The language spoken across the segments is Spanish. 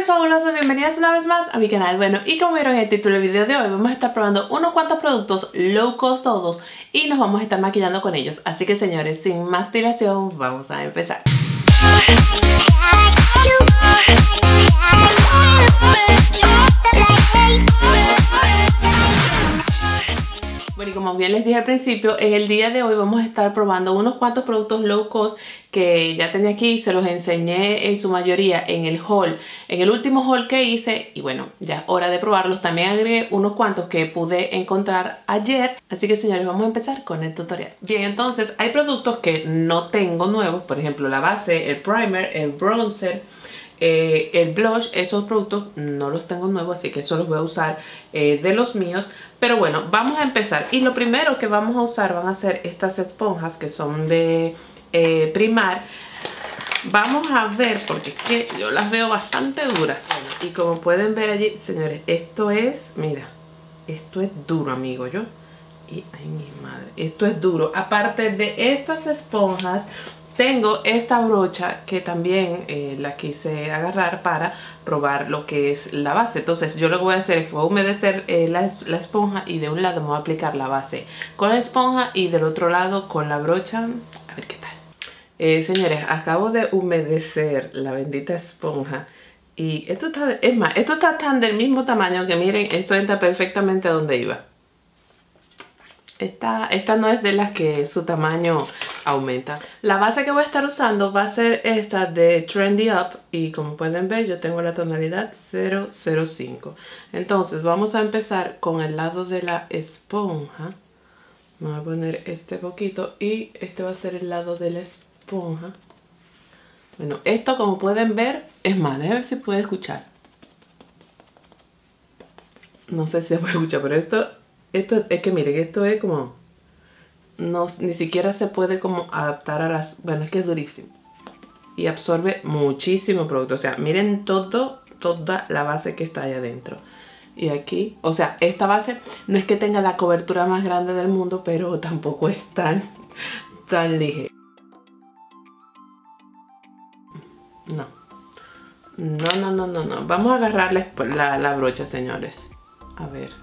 mis fabulosas, bienvenidas una vez más a mi canal. Bueno, y como vieron en el título del video de hoy, vamos a estar probando unos cuantos productos low cost todos y nos vamos a estar maquillando con ellos. Así que señores, sin más dilación, vamos a empezar. Bueno, y como bien les dije al principio, en el día de hoy vamos a estar probando unos cuantos productos low cost que ya tenía aquí, se los enseñé en su mayoría en el haul, en el último haul que hice, y bueno, ya es hora de probarlos. También agregué unos cuantos que pude encontrar ayer, así que señores, vamos a empezar con el tutorial. Bien, entonces hay productos que no tengo nuevos, por ejemplo la base, el primer, el bronzer, el blush. Esos productos no los tengo nuevos, así que eso los voy a usar de los míos. Pero bueno, vamos a empezar. Y lo primero que vamos a usar van a ser estas esponjas que son de Primar. Vamos a ver, porque es que yo las veo bastante duras. Y como pueden ver allí, señores, esto es, mira, esto es duro, amigo, yo. Y, ay, mi madre, esto es duro. Aparte de estas esponjas, tengo esta brocha que también la quise agarrar para probar lo que es la base. Entonces yo lo que voy a hacer es que voy a humedecer la esponja y de un lado me voy a aplicar la base con la esponja y del otro lado con la brocha. A ver qué tal. Señores, acabo de humedecer la bendita esponja y esto está, es más, esto está tan del mismo tamaño que miren, esto entra perfectamente a donde iba. Esta no es de las que su tamaño aumenta. La base que voy a estar usando va a ser esta de Trendy Up. Y como pueden ver, yo tengo la tonalidad 005. Entonces vamos a empezar con el lado de la esponja. Me voy a poner este poquito y este va a ser el lado de la esponja. Bueno, esto como pueden ver, es más, déjenme ver si puede escuchar. No sé si se puede escuchar, pero esto es que miren, esto es como, no, ni siquiera se puede como adaptar a las, bueno, es que es durísimo y absorbe muchísimo producto. O sea, miren toda la base que está ahí adentro. Y aquí, o sea, esta base no es que tenga la cobertura más grande del mundo, pero tampoco es tan ligera. No. Vamos a agarrar la brocha, señores. A ver.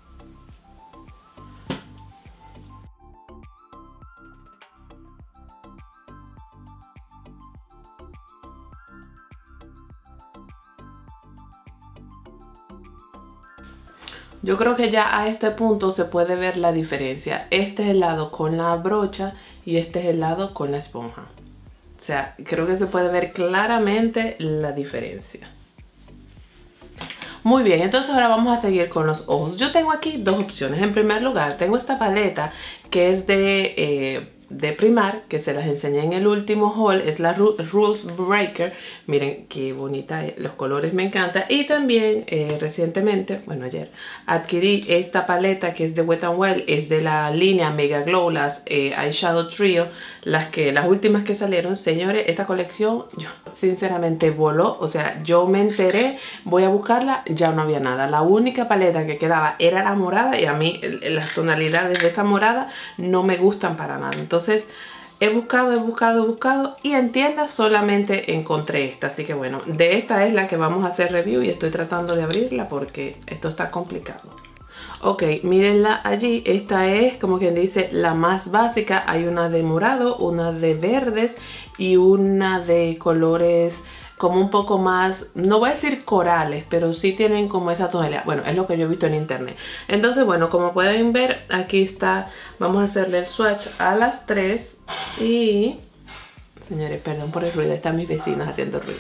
Yo creo que ya a este punto se puede ver la diferencia. Este es el lado con la brocha y este es el lado con la esponja. O sea, creo que se puede ver claramente la diferencia. Muy bien, entonces ahora vamos a seguir con los ojos. Yo tengo aquí dos opciones. En primer lugar, tengo esta paleta que es de Primar, que se las enseñé en el último haul. Es la Rules Breaker. Miren qué bonita es, los colores me encantan. Y también recientemente, bueno, ayer adquirí esta paleta que es de Wet n Wild. Es de la línea Mega Glow, las Eyeshadow Trio, las últimas que salieron. Señores, esta colección yo sinceramente voló. O sea, yo me enteré, voy a buscarla, ya no había nada. La única paleta que quedaba era la morada y a mí las tonalidades de esa morada no me gustan para nada. Entonces he buscado y en tiendas solamente encontré esta. Así que bueno, de esta es la que vamos a hacer review y estoy tratando de abrirla porque esto está complicado. Ok, mírenla allí. Esta es, como quien dice, la más básica. Hay una de morado, una de verdes y una de colores como un poco más, no voy a decir corales, pero sí tienen como esa tonalidad. Bueno, es lo que yo he visto en internet. Entonces, bueno, como pueden ver, aquí está. Vamos a hacerle el swatch a las tres. Y, señores, perdón por el ruido, están mis vecinos haciendo ruido.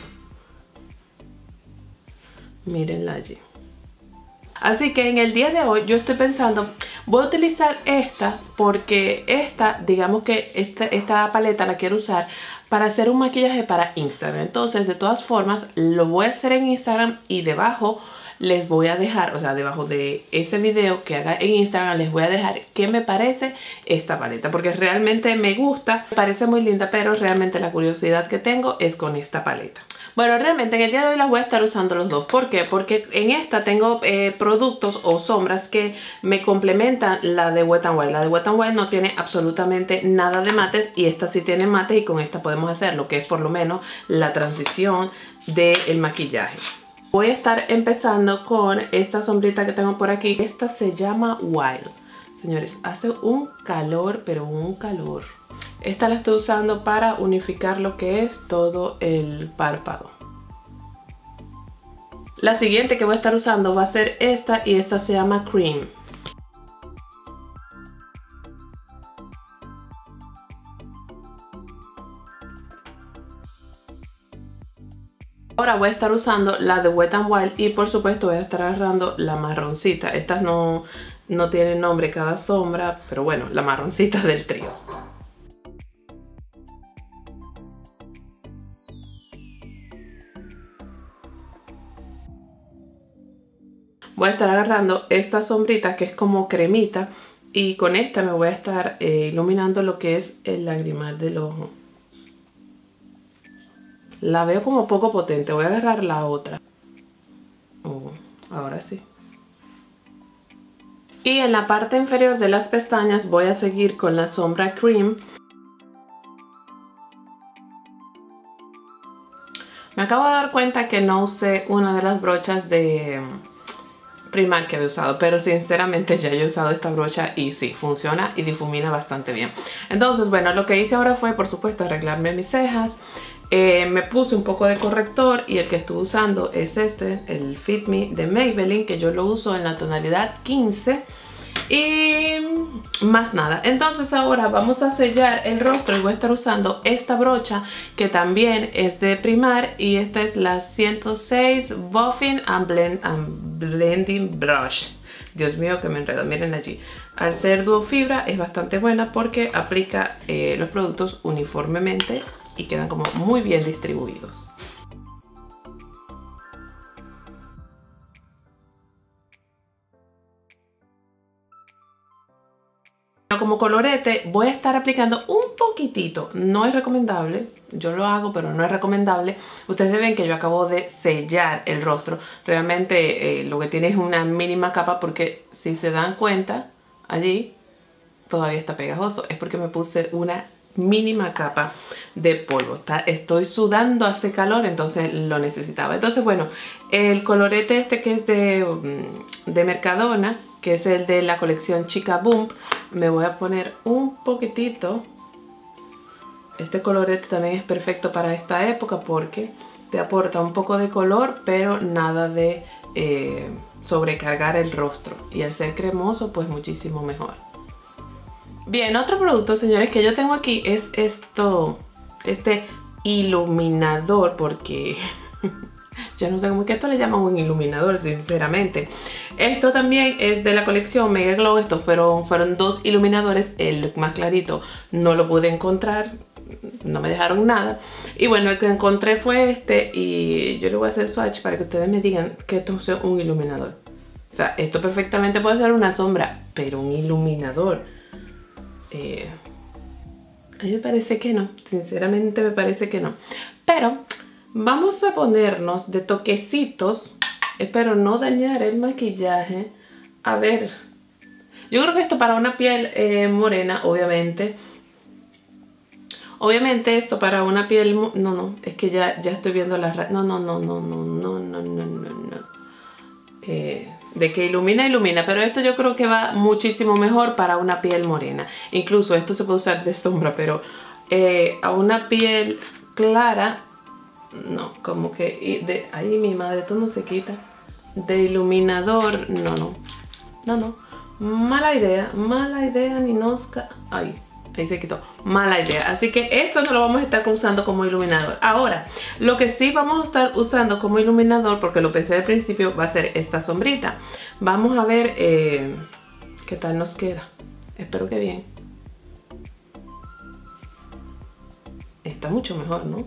Mírenla allí. Así que en el día de hoy yo estoy pensando, voy a utilizar esta porque digamos que esta paleta la quiero usar para hacer un maquillaje para Instagram. Entonces, de todas formas, lo voy a hacer en Instagram y debajo les voy a dejar, o sea, debajo de ese video que haga en Instagram, les voy a dejar qué me parece esta paleta. Porque realmente me gusta, me parece muy linda, pero realmente la curiosidad que tengo es con esta paleta. Bueno, realmente en el día de hoy las voy a estar usando los dos. ¿Por qué? Porque en esta tengo productos o sombras que me complementan la de Wet n Wild. La de Wet n Wild no tiene absolutamente nada de mates y esta sí tiene mates, y con esta podemos hacer lo que es por lo menos la transición del maquillaje. Voy a estar empezando con esta sombrita que tengo por aquí. Esta se llama Wild. Señores, hace un calor, pero un calor. Esta la estoy usando para unificar lo que es todo el párpado. La siguiente que voy a estar usando va a ser esta, y esta se llama Cream. Ahora voy a estar usando la de Wet n Wild y por supuesto voy a estar agarrando la marroncita. Estas no tienen nombre cada sombra, pero bueno, la marroncita del trío. Voy a estar agarrando esta sombrita que es como cremita y con esta me voy a estar iluminando lo que es el lagrimal del ojo. La veo como poco potente, voy a agarrar la otra. Ahora sí. Y en la parte inferior de las pestañas voy a seguir con la sombra Cream. Me acabo de dar cuenta que no usé una de las brochas de Primark que había usado, pero sinceramente ya he usado esta brocha y sí, funciona y difumina bastante bien. Entonces, bueno, lo que hice ahora fue, por supuesto, arreglarme mis cejas. Me puse un poco de corrector y el que estuve usando es este, el Fit Me de Maybelline, que yo lo uso en la tonalidad 15. Y más nada. Entonces ahora vamos a sellar el rostro y voy a estar usando esta brocha que también es de Primark y esta es la 106 Buffing and Blending Brush. Dios mío, que me enredo, miren allí. Al ser duo fibra es bastante buena porque aplica los productos uniformemente y quedan como muy bien distribuidos. Como colorete voy a estar aplicando un poquitito, no es recomendable, yo lo hago pero no es recomendable. Ustedes ven que yo acabo de sellar el rostro, realmente lo que tiene es una mínima capa porque si se dan cuenta allí todavía está pegajoso, es porque me puse una mínima capa de polvo. Estoy sudando, hace calor, entonces lo necesitaba. Entonces bueno, el colorete este que es de Mercadona, que es el de la colección Chica Boom, me voy a poner un poquitito. Este colorete también es perfecto para esta época porque te aporta un poco de color, pero nada de sobrecargar el rostro. Y al ser cremoso, pues muchísimo mejor. Bien, otro producto, señores, que yo tengo aquí es este iluminador, porque yo no sé cómo es que esto le llaman un iluminador, sinceramente. Esto también es de la colección Mega Glow. Estos fueron dos iluminadores. El más clarito no lo pude encontrar, no me dejaron nada. Y bueno, el que encontré fue este y yo le voy a hacer swatch para que ustedes me digan que esto es un iluminador. O sea, esto perfectamente puede ser una sombra, pero un iluminador... a mí me parece que no, sinceramente me parece que no. Pero vamos a ponernos de toquecitos. Espero no dañar el maquillaje. A ver, yo creo que esto para una piel morena, obviamente. Obviamente esto para una piel... No, es que ya estoy viendo las... No. De que ilumina, pero esto yo creo que va muchísimo mejor para una piel morena. Incluso esto se puede usar de sombra, pero a una piel clara, no, como que... ay, mi madre, esto no se quita. De iluminador, no. Mala idea, Ninoska. Ay, ahí se quitó. Mala idea. Así que esto no lo vamos a estar usando como iluminador. Ahora, lo que sí vamos a estar usando como iluminador, porque lo pensé al principio, va a ser esta sombrita. Vamos a ver qué tal nos queda. Espero que bien. Está mucho mejor, ¿no?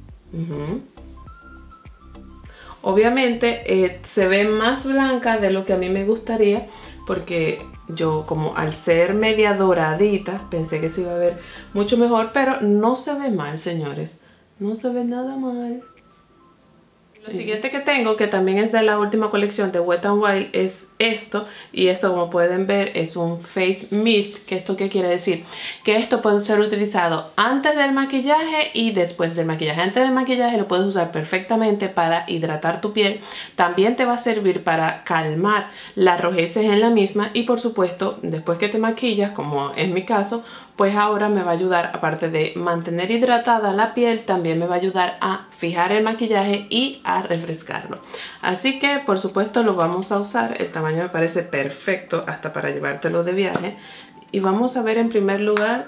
Obviamente se ve más blanca de lo que a mí me gustaría, porque yo, como al ser media doradita, pensé que se iba a ver mucho mejor, pero no se ve mal, señores. No se ve nada mal. Lo siguiente que tengo, que también es de la última colección de Wet n Wild, es esto, y esto, como pueden ver, es un face mist. ¿Que esto qué quiere decir? Que esto puede ser utilizado antes del maquillaje y después del maquillaje. Antes del maquillaje lo puedes usar perfectamente para hidratar tu piel. También te va a servir para calmar las rojeces en la misma, y por supuesto después que te maquillas, como es mi caso, pues ahora me va a ayudar, aparte de mantener hidratada la piel, también me va a ayudar a fijar el maquillaje y a refrescarlo. Así que por supuesto lo vamos a usar. El tamaño me parece perfecto hasta para llevártelo de viaje. Y vamos a ver en primer lugar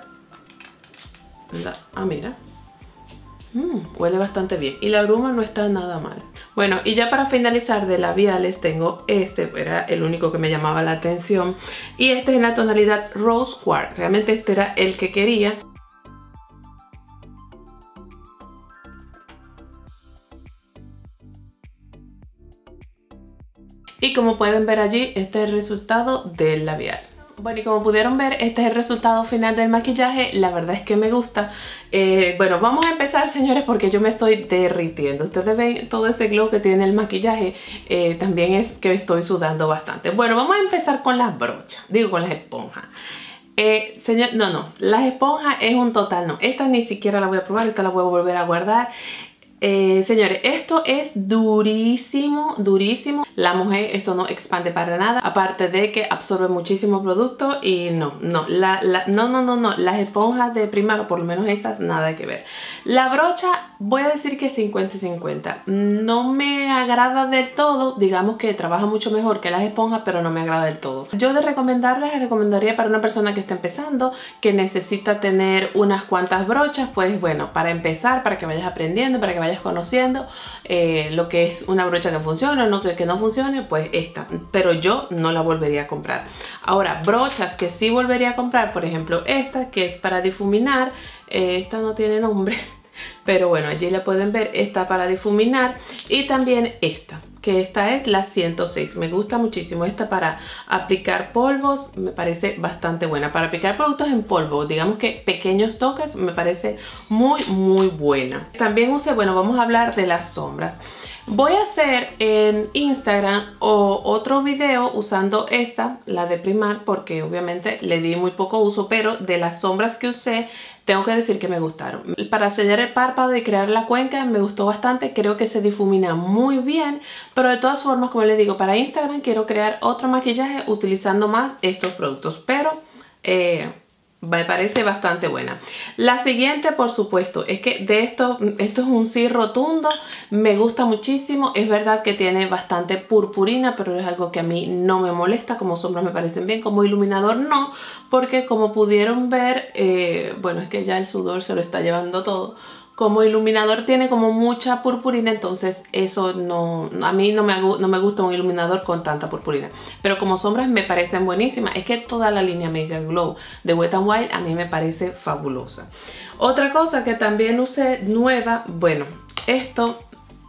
mira, huele bastante bien y la bruma no está nada mal. Bueno, y ya para finalizar de labiales tengo este, era el único que me llamaba la atención, y este es en la tonalidad Rose Quartz. Realmente este era el que quería. Y como pueden ver allí, este es el resultado del labial. Bueno, y como pudieron ver, este es el resultado final del maquillaje. La verdad es que me gusta. Bueno, vamos a empezar, señores, porque yo me estoy derritiendo. Ustedes ven todo ese glow que tiene el maquillaje. También es que estoy sudando bastante. Bueno, vamos a empezar con las brochas. Digo, con las esponjas. Señor, no, las esponjas es un total no. Esta ni siquiera la voy a probar, esta la voy a volver a guardar. Señores, esto es durísimo, durísimo. La mujer, esto no expande para nada, aparte de que absorbe muchísimo producto. Y no, las esponjas de Primark, por lo menos esas, nada que ver. La brocha, voy a decir que 50-50. No me agrada del todo, digamos que trabaja mucho mejor que las esponjas, pero no me agrada del todo. Yo de recomendarles, les recomendaría para una persona que está empezando, que necesita tener unas cuantas brochas. Pues bueno, para empezar, para que vayas aprendiendo, para que vayas conociendo lo que es una brocha que funciona o no, que no funcione, pues esta. Pero yo no la volvería a comprar. Ahora, brochas que sí volvería a comprar, por ejemplo esta, que es para difuminar. Esta no tiene nombre, pero bueno, allí la pueden ver, está para difuminar. Y también esta, que esta es la 106, me gusta muchísimo. Esta para aplicar polvos me parece bastante buena. Para aplicar productos en polvo, digamos que pequeños toques, me parece muy buena. También usé, bueno, vamos a hablar de las sombras. Voy a hacer en Instagram otro video usando esta, la de Primark, porque obviamente le di muy poco uso, pero de las sombras que usé, tengo que decir que me gustaron. Para sellar el párpado y crear la cuenca me gustó bastante, creo que se difumina muy bien, pero de todas formas, como les digo, para Instagram quiero crear otro maquillaje utilizando más estos productos, pero me parece bastante buena. La siguiente, por supuesto, es que de esto es un sí rotundo, me gusta muchísimo. Es verdad que tiene bastante purpurina, pero es algo que a mí no me molesta. Como sombras me parecen bien, como iluminador no, porque como pudieron ver, bueno, es que ya el sudor se lo está llevando todo. Como iluminador tiene como mucha purpurina, entonces eso no, a mí no me gusta un iluminador con tanta purpurina. Pero como sombras me parecen buenísimas. Es que toda la línea Make Glow de Wet n Wild a mí me parece fabulosa. Otra cosa que también usé nueva, bueno, esto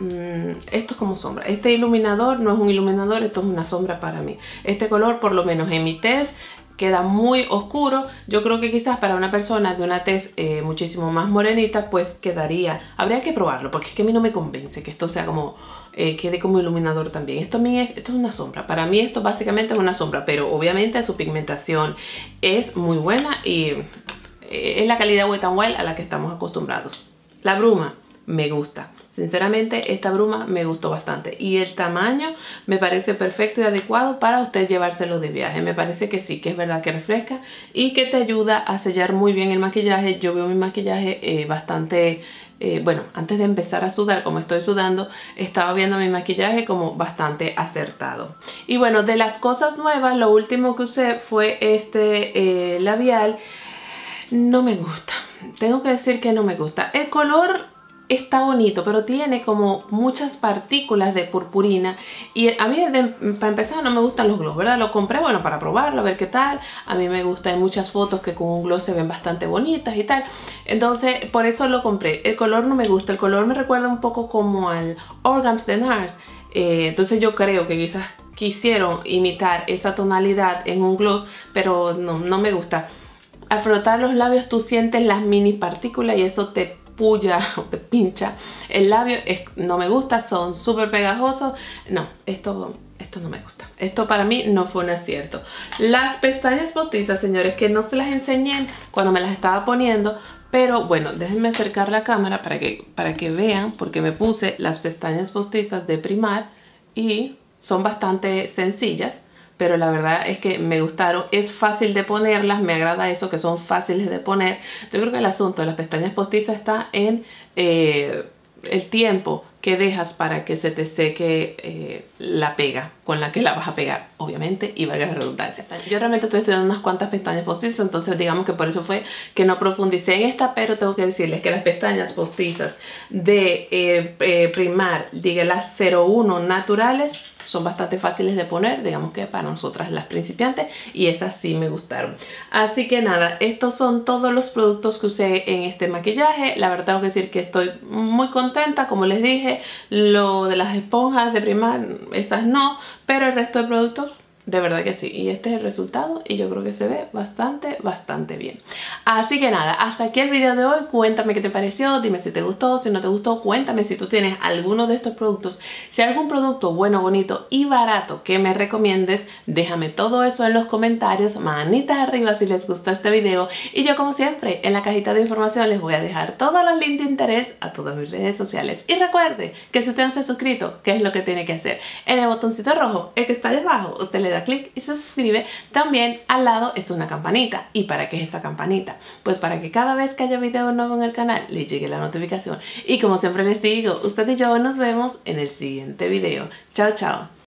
es como sombra. Este iluminador no es un iluminador, esto es una sombra para mí. Este color, por lo menos en mi test, queda muy oscuro. Yo creo que quizás para una persona de una tez muchísimo más morenita, pues quedaría, habría que probarlo, porque es que a mí no me convence que esto sea como, quede como iluminador también. Esto es una sombra, para mí esto básicamente es una sombra, pero obviamente su pigmentación es muy buena y es la calidad Wet n Wild a la que estamos acostumbrados. La bruma me gusta. Sinceramente, esta bruma me gustó bastante y el tamaño me parece perfecto y adecuado para usted llevárselo de viaje. Me parece que sí, que es verdad que refresca y que te ayuda a sellar muy bien el maquillaje. Yo veo mi maquillaje bastante... bueno, antes de empezar a sudar, como estoy sudando, estaba viendo mi maquillaje como bastante acertado. Y bueno, de las cosas nuevas, lo último que usé fue este labial. No me gusta. Tengo que decir que no me gusta. El color está bonito, pero tiene como muchas partículas de purpurina y a mí para empezar no me gustan los gloss, ¿verdad? Lo compré, bueno, para probarlo, a ver qué tal. A mí me gusta, hay muchas fotos que con un gloss se ven bastante bonitas y tal, entonces por eso lo compré. El color no me gusta, el color me recuerda un poco como al Orgams de NARS, entonces yo creo que quizás quisieron imitar esa tonalidad en un gloss, pero no me gusta. Al frotar los labios tú sientes las mini partículas y eso te puya o te pincha el labio. No me gusta, son súper pegajosos. No, esto no me gusta. Esto para mí no fue un acierto. Las pestañas postizas, señores, que no se las enseñé cuando me las estaba poniendo, pero bueno, déjenme acercar la cámara para que vean, porque me puse las pestañas postizas de Primark y son bastante sencillas, pero la verdad es que me gustaron. Es fácil de ponerlas, me agrada eso, que son fáciles de poner. Yo creo que el asunto de las pestañas postizas está en el tiempo que dejas para que se te seque la pega con la que la vas a pegar, obviamente, y valga la redundancia. Yo realmente estoy estudiando unas cuantas pestañas postizas, entonces digamos que por eso fue que no profundicé en esta, pero tengo que decirles que las pestañas postizas de Primark, diga las 01 naturales, son bastante fáciles de poner, digamos que para nosotras las principiantes, y esas sí me gustaron. Así que nada, estos son todos los productos que usé en este maquillaje. La verdad tengo que decir que estoy muy contenta, como les dije, lo de las esponjas de Primark, esas no, pero el resto de productos de verdad que sí, y este es el resultado y yo creo que se ve bastante bien. Así que nada, hasta aquí el video de hoy. Cuéntame qué te pareció, dime si te gustó, si no te gustó, cuéntame si tú tienes alguno de estos productos, si hay algún producto bueno, bonito y barato que me recomiendes, déjame todo eso en los comentarios, manitas arriba si les gustó este video, y yo como siempre en la cajita de información les voy a dejar todos los links de interés a todas mis redes sociales. Y recuerde que si usted no se ha suscrito, ¿qué es lo que tiene que hacer? En el botoncito rojo, el que está ahí abajo, usted le da clic y se suscribe. También al lado es una campanita. ¿Y para qué es esa campanita? Pues para que cada vez que haya video nuevo en el canal le llegue la notificación. Y como siempre les digo, usted y yo nos vemos en el siguiente video. Chao, chao.